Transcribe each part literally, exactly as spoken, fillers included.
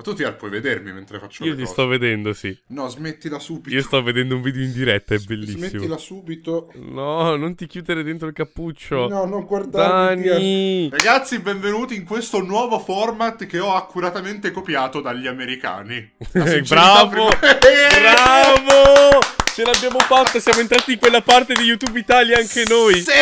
tu ti puoi vedermi mentre faccio Io le ti cose. sto vedendo, sì. No, smettila subito. Io sto vedendo un video in diretta, è bellissimo. Smettila subito. No, non ti chiudere dentro il cappuccio. No, non guardarmi. Dani. Ragazzi, benvenuti in questo nuovo format che ho accuratamente copiato dagli americani. La sincerità Bravo! prima- Bravo! Ce l'abbiamo fatta, siamo entrati in quella parte di YouTube Italia anche noi. Sì!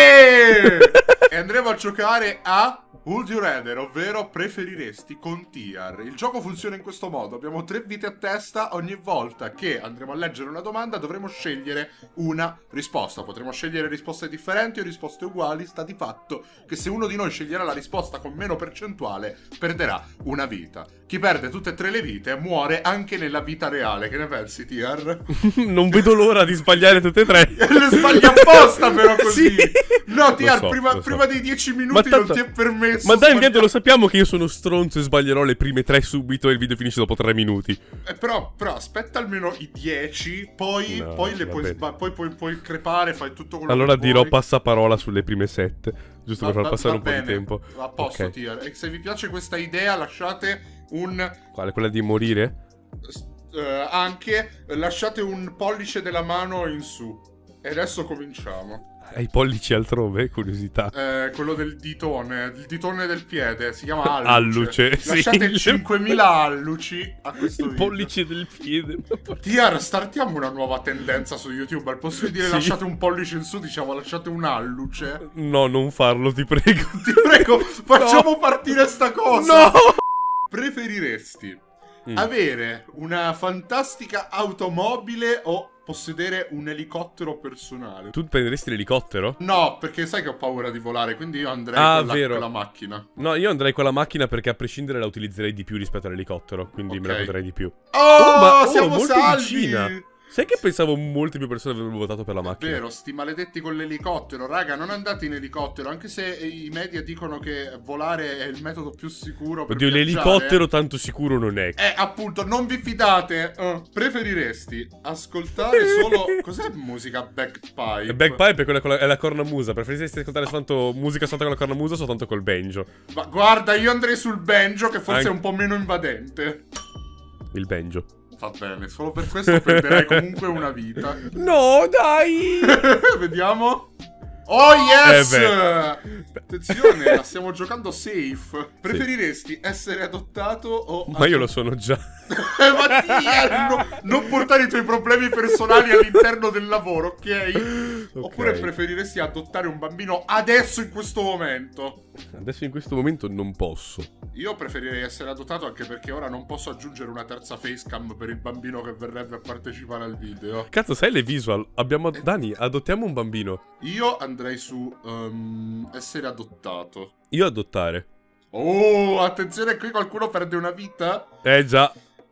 E andremo a giocare a Would You Rather, ovvero preferiresti con Tier. Il gioco funziona in questo modo: abbiamo tre vite a testa. Ogni volta che andremo a leggere una domanda dovremo scegliere una risposta. Potremo scegliere risposte differenti o risposte uguali. Sta di fatto che se uno di noi sceglierà la risposta con meno percentuale perderà una vita. Chi perde tutte e tre le vite muore anche nella vita reale. Che ne pensi, Tier? Non vedo l'ora di sbagliare tutte e tre. Le sbagli apposta però così. Sì. No, Tier, so, prima, so. prima dei dieci Ma minuti tanto- non ti è permesso. Ma dai, sbagliare. intanto lo sappiamo che io sono stronzo e sbaglierò le prime tre subito e il video finisce dopo tre minuti. Eh, però, però aspetta almeno i dieci, poi, No, poi le puoi, vabbè. sba- poi puoi, puoi crepare, fai tutto quello Allora che dirò vuoi. passaparola sulle prime sette, giusto per Va- far va- passare va un po' bene, di tempo. A posto, Ok. Tier. E se vi piace questa idea lasciate un... Quale? Quella di morire? eh, anche lasciate un pollice della mano in su. E adesso cominciamo. Hai i pollici altrove? Curiosità. Eh, quello del ditone, il ditone del piede, si chiama alluce. Alluce, sì. Lasciate cinquemila alluci a questo Il video. pollice del piede. Tier, startiamo una nuova tendenza su YouTube. Al posto di dire Sì. lasciate un pollice in su, diciamo lasciate un alluce. No, non farlo, ti prego. Ti prego, facciamo partire sta cosa. No! Preferiresti Mm. avere una fantastica automobile o possedere un elicottero personale? Tu prenderesti l'elicottero? No, perché sai che ho paura di volare, quindi io andrei Ah, con, la, vero. con la macchina. No, io andrei con la macchina perché a prescindere la utilizzerei di più rispetto all'elicottero, quindi me la Ok. godrei di più. Oh, Oh, ma- oh, siamo molto salvi! vicina. Sai che pensavo molte più persone avrebbero votato per la macchina? Vero, sti maledetti con l'elicottero. Raga, non andate in elicottero, anche se i media dicono che volare è il metodo più sicuro per Oddio, viaggiare. l'elicottero tanto sicuro non è. Eh, appunto, non vi fidate. Uh, preferiresti ascoltare solo... Cos'è musica bagpipe? Il bagpipe è, quella con la, è la cornamusa. Preferiresti ascoltare soltanto musica soltanto con la cornamusa o soltanto col banjo? Ma guarda, io andrei sul banjo, che forse Anche- è un po' meno invadente. Il banjo. Va bene, solo per questo perderai comunque una vita. No, dai! Vediamo. Oh yes! Eh beh. Attenzione, la stiamo giocando safe. Preferiresti essere adottato o... Ma io lo sono già. Eh, Mattia, no- non portare i tuoi problemi personali all'interno del lavoro, ok? Oppure preferiresti adottare un bambino adesso, in questo momento? Adesso in questo momento non posso. Io preferirei essere adottato, anche perché ora non posso aggiungere una terza facecam per il bambino che verrebbe a partecipare al video. Cazzo, sai le visual? Abbiamo... Dani, adottiamo un bambino. Io andrei su um, essere adottato. Io adottare. Oh, attenzione, qui qualcuno perde una vita. Eh già.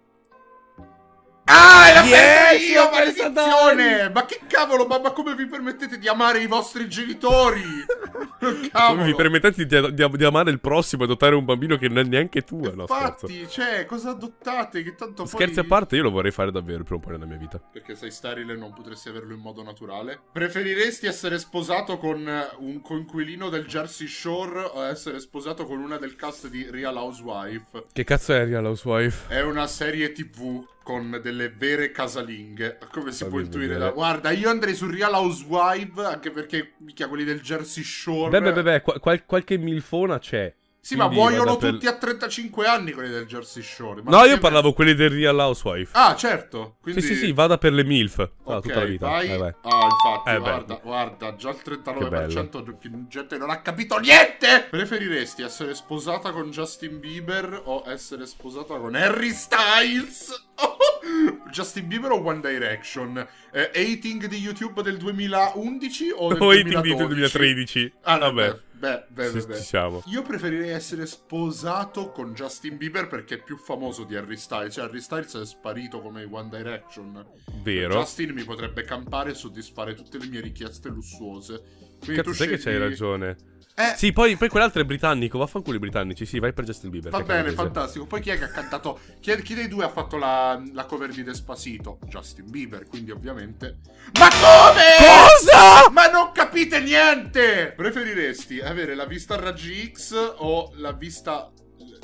Ah, è la Yes, io, l'ho presa, maledizione! Ma che cavolo, ma, ma come vi permettete di amare i vostri genitori? Come Cavolo. vi permettete di, di- di amare il prossimo e adottare un bambino che non è neanche tuo? No, scherzo. Infatti, cioè, cosa adottate? Che tanto Scherzi poi... a parte, io lo vorrei fare davvero prima o poi nella mia vita. Perché sei sterile e non potresti averlo in modo naturale? Preferiresti essere sposato con un coinquilino del Jersey Shore o essere sposato con una del cast di Real Housewife? Che cazzo è Real Housewife? È una serie tv con delle vere casalinghe, come si Fammi può intuire vedere. da... Guarda, io andrei su Real Housewife, anche perché, mica, quelli del Jersey Shore... Beh, beh, beh, beh, qual- qual- qualche milfona c'è. Sì, ma Quindi muoiono vado per- tutti a trentacinque anni quelli del Jersey Shore. Ma No, non io si parlavo quelli del Real Housewife. Ah, certo. Quindi... Sì, sì, sì, vada per le MILF. Ah, Ok, tutta la vita. vai. Vai, vai. Ah, infatti, Eh, beh. guarda, guarda, già il trentanove per cento Che di gente non ha capito niente! Preferiresti essere sposata con Justin Bieber o essere sposata con Harry Styles? Justin Bieber o One Direction? Eh, hating di YouTube del duemilaundici o del O hating di duemiladodici? duemilatredici. Ah, no, Vabbè. Beh, beh, beh, Ci- beh. ci siamo. Io preferirei essere sposato con Justin Bieber perché è più famoso di Harry Styles. Cioè, Harry Styles è sparito come One Direction. Vero. Justin mi potrebbe campare e soddisfare tutte le mie richieste lussuose. Quindi Cazzo, tu sai che scegli- c'hai ragione. Eh, Sì, poi, poi quell'altro è britannico. Vaffanculo i britannici. Sì, vai per Justin Bieber. va che bene, canadese. fantastico. Poi chi è che ha cantato? Chi, è- chi dei due ha fatto la, la cover di Despacito? Justin Bieber, quindi ovviamente. Ma come? Cosa? Ma non capite niente! Preferiresti avere la vista a raggi X o la vista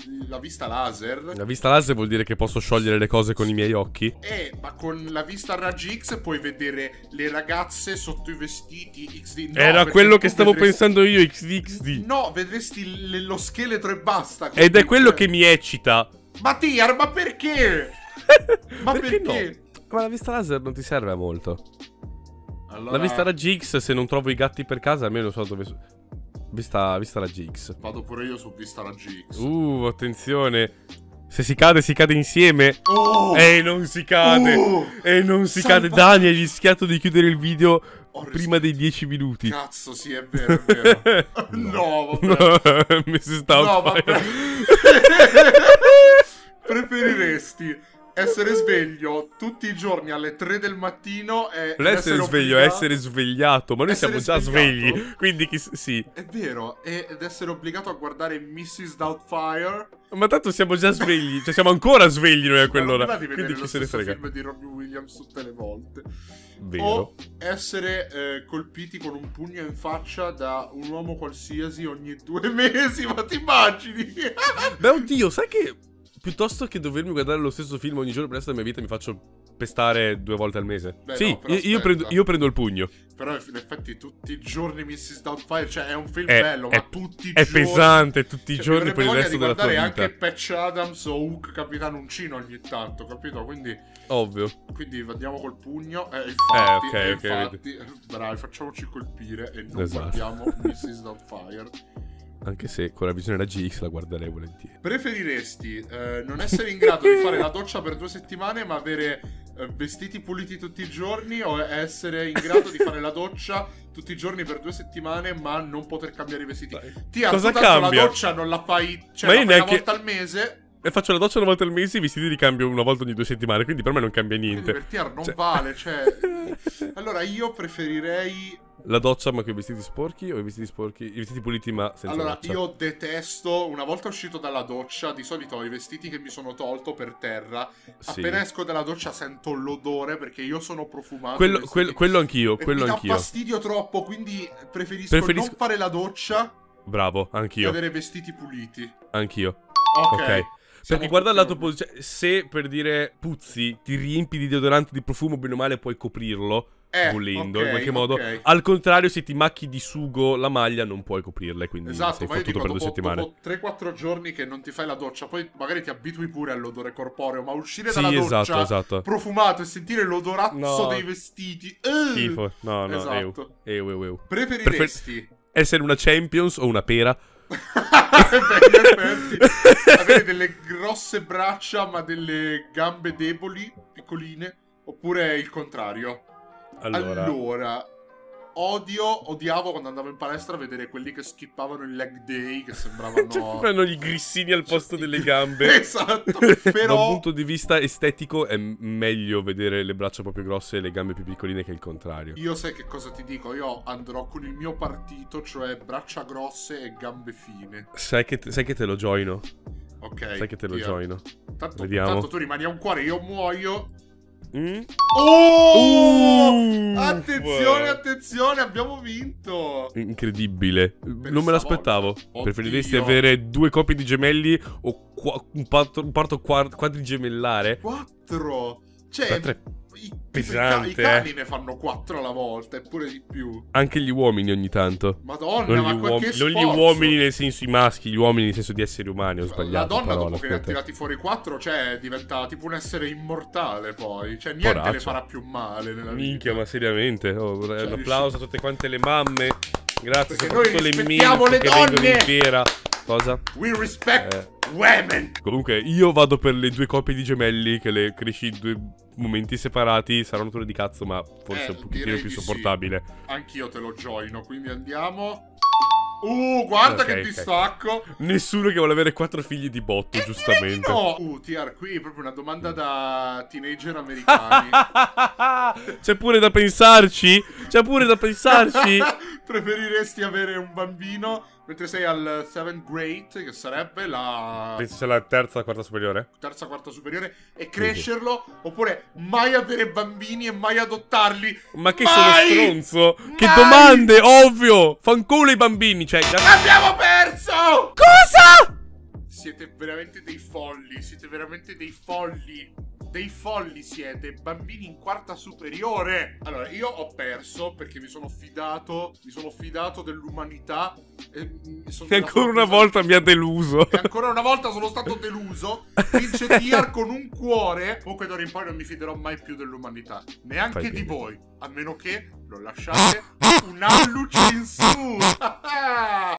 la vista laser. La vista laser vuol dire che posso sciogliere le cose con i miei occhi? Eh, ma con la vista a raggi X puoi vedere le ragazze sotto i vestiti X D. No, Era quello che stavo vedresti... pensando io, X D X D. No, vedresti lo scheletro e basta. Ed è quello che mi eccita. Ma Tiar, ma perché? Ma perché? perché? No? Ma la vista laser non ti serve a molto. Allora... La vista raggi X, se non trovo i gatti per casa, almeno so dove... Vista, vista raggi X. Vado pure io su vista raggi X. Uh, attenzione. Se si cade, si cade insieme. Oh! E non si cade. Oh! E non si Salva... cade. Dani, hai rischiato di chiudere il video oh, prima dei dieci minuti. Cazzo, sì, è vero, è vero. no. no, vabbè. Mi no, vabbè. Preferiresti essere sveglio tutti i giorni alle tre del mattino e non essere sveglio, obbligato... è essere svegliato. Ma noi essere siamo già svegliato. svegli. Quindi chi... sì. È vero, ed essere obbligato a guardare missus Doubtfire. Ma tanto siamo già svegli. Cioè siamo ancora svegli noi a quell'ora. Ma non mi va di quindi vedere chi se ne lo stesso frega. film di Robbie Williams tutte le volte. Vero. O essere eh, colpiti con un pugno in faccia da un uomo qualsiasi ogni due mesi. Ma ti immagini? Beh, oddio, sai che piuttosto che dovermi guardare lo stesso film ogni giorno per il resto della mia vita, mi faccio pestare due volte al mese. Beh, sì, no, io, io, prendo, io prendo il pugno. Però in effetti tutti i giorni missus Doubtfire, cioè è un film è, bello, è, ma tutti i è giorni... È pesante tutti i cioè, giorni per il resto di della tua vita. anche Patch Adams o Hook Capitano Uncino ogni tanto, capito? Quindi... Ovvio. Quindi andiamo col pugno. Eh, infatti, eh, eh, okay, okay, infatti bravi, facciamoci colpire e non esatto. guardiamo missus Doubtfire. Anche se con la visione raggi X la guarderei volentieri. Preferiresti eh, non essere in grado di fare la doccia per due settimane ma avere eh, vestiti puliti tutti i giorni, o essere in grado di fare la doccia tutti i giorni per due settimane ma non poter cambiare i vestiti? Ti ha cosa tanto cambia? La doccia non la fai, cioè ma la io fai neanche... una volta al mese. E faccio la doccia una volta al mese, i vestiti li cambio una volta ogni due settimane, quindi per me non cambia niente. Quindi per Tiar non cioè... vale, cioè... Allora io preferirei... La doccia ma con i vestiti sporchi o i vestiti sporchi? I vestiti puliti ma senza allora, doccia? Allora, io detesto, una volta uscito dalla doccia, di solito ho i vestiti che mi sono tolto per terra. Sì. Appena esco dalla doccia sento l'odore perché io sono profumato. Quello, quel, quello anch'io, quello mi anch'io. Mi dà fastidio troppo, quindi preferisco, preferisco... non fare la doccia. Bravo, anch'io. E avere vestiti puliti. Anch'io. Ok. okay. Perché guarda il lato positivo, cioè, se per dire puzzi, ti riempi di deodorante di profumo, bene o male puoi coprirlo, eh, volendo, okay, in qualche modo. Okay. Al contrario, se ti macchi di sugo la maglia non puoi coprirla, quindi esatto, sei ma io fottuto dico, per due dopo, settimane. Dopo tre quattro giorni che non ti fai la doccia, poi magari ti abitui pure all'odore corporeo, ma uscire sì, dalla doccia esatto, esatto. profumato e sentire l'odorazzo no. dei vestiti, schifo, no, no, esatto. eu, eu, eu, eu. Preferiresti Prefer essere una Champions o una pera? Beh, avere delle grosse braccia ma delle gambe deboli, piccoline, oppure il contrario? Allora, allora odio, odiavo quando andavo in palestra a vedere quelli che skippavano il leg day, che sembravano... cioè, fanno i grissini al posto cioè, delle gambe. Esatto, però... Da un punto di vista estetico è meglio vedere le braccia proprio grosse e le gambe più piccoline che il contrario. Io sai che cosa ti dico? Io andrò con il mio partito, cioè braccia grosse e gambe fine. Sai che te, sai che te lo joino? Ok. Sai che te lo via. joino? Tanto, Vediamo. Tanto tu rimani a un cuore, io muoio... Mm? Oh! Uh, attenzione, uh. attenzione, abbiamo vinto. Incredibile. Per non me l'aspettavo. Preferiresti avere due coppie di gemelli o un parto, un parto quadrigemellare? Quattro. Cioè, Tre... i, pesante, i cani eh. ne fanno quattro alla volta, eppure di più. Anche gli uomini ogni tanto. Madonna, non ma gli, uom che non gli uomini nel senso i maschi, gli uomini nel senso di esseri umani. Ho sbagliato. La donna parola, dopo che ne ha aspetta. tirati fuori quattro, cioè diventa tipo un essere immortale poi. Cioè niente Poraccio. le farà più male nella Minchia, vita. ma seriamente. Oh, cioè, un applauso a tutte quante le mamme. Grazie, perché soprattutto noi le rispettiamo mie le che donne. vengono in fiera. Cosa? We respect Eh. women. Comunque io vado per le due coppie di gemelli che le cresci in due momenti separati. Sarà un tour di cazzo, ma forse Eh, un pochettino direi più di sopportabile. Sì. Anch'io te lo joino, quindi andiamo. Uh, guarda okay, che okay. distacco. Nessuno che vuole avere quattro figli di botto, e giustamente. No. Uh, T R, qui è proprio una domanda da teenager americani. C'è pure da pensarci. C'è pure da pensarci. Preferiresti avere un bambino mentre sei al seventh grade, che sarebbe la Penso sia la terza o quarta superiore? terza, quarta superiore, e crescerlo, sì. Oppure mai avere bambini e mai adottarli. Ma che mai! sono stronzo? Mai! Che domande, ovvio! Fanculo i bambini, cioè... Abbiamo perso! Cosa? siete veramente dei folli, siete veramente dei folli. Dei folli siete, bambini in quarta superiore. Allora, io ho perso perché mi sono fidato, mi sono fidato dell'umanità e, mi sono e ancora una volta mi ha deluso. E ancora una volta sono stato deluso. Vince Tiar con un cuore. Comunque d'ora in poi non mi fiderò mai più dell'umanità, neanche Fai di bene. voi, a meno che lo lasciate un alluce in su.